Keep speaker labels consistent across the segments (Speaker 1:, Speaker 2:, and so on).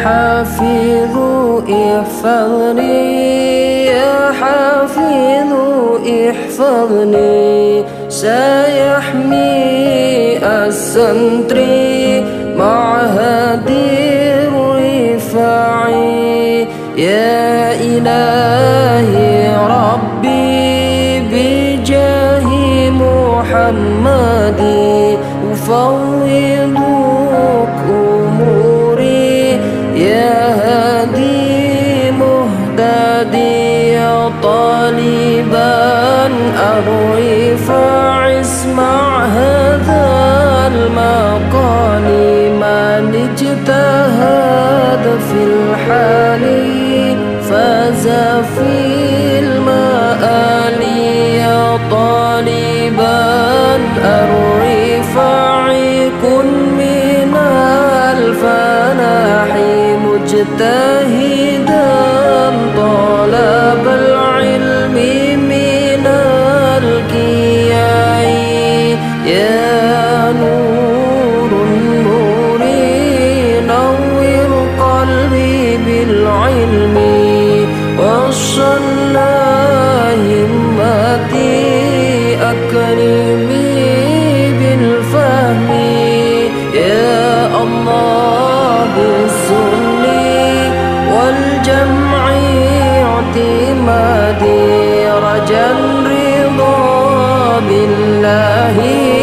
Speaker 1: حافظ احفظني يا حافظ احفظني سيحمي السنتري معهد الرفاعي يا إلهي ربي بجاه محمد أفوض أموري يا هادي مهتدي يا طالبا الرفاع اسمع هذا المقال من اجتهد في الحال فاز في المآل يا طالبا الرفاع كن من الفلاح مجتهدا طلب العلم من الكياء يا نور النور نور قلبي بالعلم وصلى همتي أكرمي بالفهم يا الله بالسني والجمع اعتمادي رجا الرضا بالله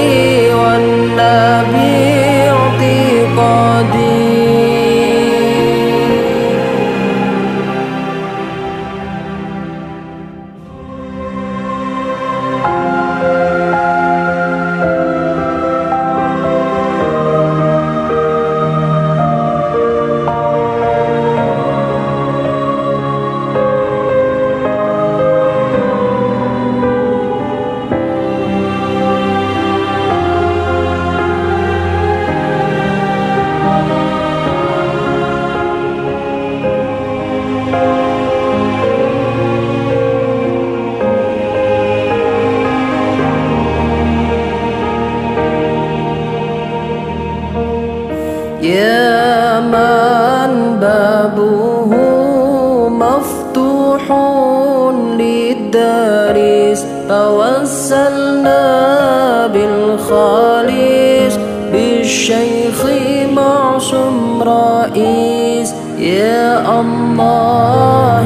Speaker 1: والنبي اعتقادي. يا من بابه مفتوح للدارس توسلنا بالخالص بالشيخ معصوم رئيس يا الله